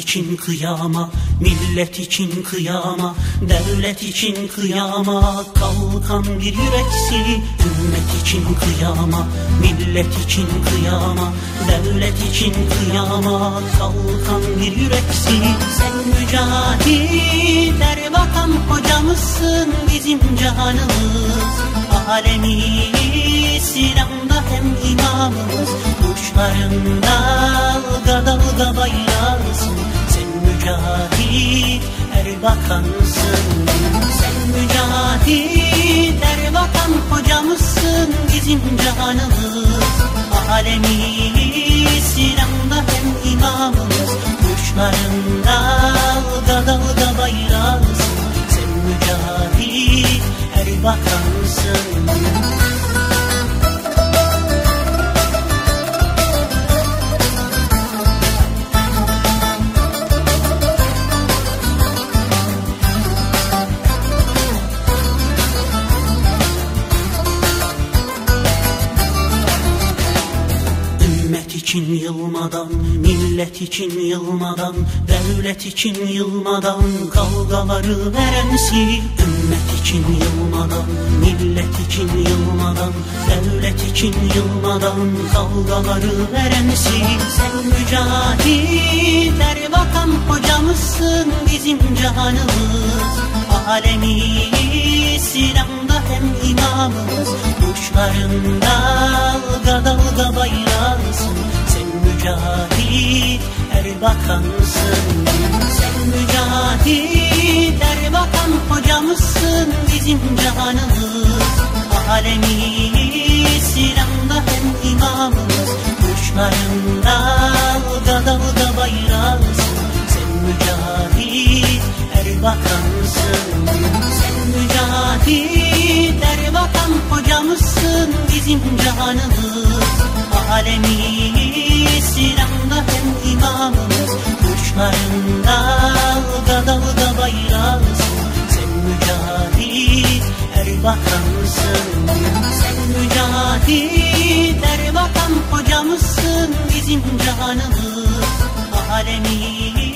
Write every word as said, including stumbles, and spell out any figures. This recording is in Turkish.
için kıyama, millet için kıyama, devlet için kıyama kalkan bir yüreksin. Ümmet için kıyama, millet için kıyama, devlet için kıyama kalkan bir yüreksin. Sen mücahit Erbakan hocamızsın, bizim canımız. Alemi İslam'da hem imamımız. Kuşların dalga dalga bayrağısın. Sen mücahit Erbakansın. Sen mücahit Erbakan hocamızsın, bizim canımız. Alemi İslam'da hem imamımız. Kuşların dalga dalga bayrağısın. Sen mücahit Erbakansın. Ümmet için yılmadan, millet için yılmadan, devlet için yılmadan kavgaları verensin. Ümmet için yılmadan, millet için yılmadan, devlet için yılmadan kavgaları verensin. Sen mücahit Erbakan hocamızsın, bizim canımız. Alemi İslam'da hem imamımız. Kuşların dalga dalga bayrağısın. Sen mücahit Erbakansın. Sen mücahit Erbakan hocamızsın, bizim canımız. Alemi İslam'da hem imamımız. Kuşların dalga dalga bayrağısın. Sen mücahit Erbakansın. Sen mücahit Erbakan hocamızsın, bizim canımız. Alemi İslam'da hem imamımız. Kuşların dalga dalga bayrağısın. Sen mücahit Erbakansın. Sen mücahit Erbakan hocamızsın, bizim canımız. Alemi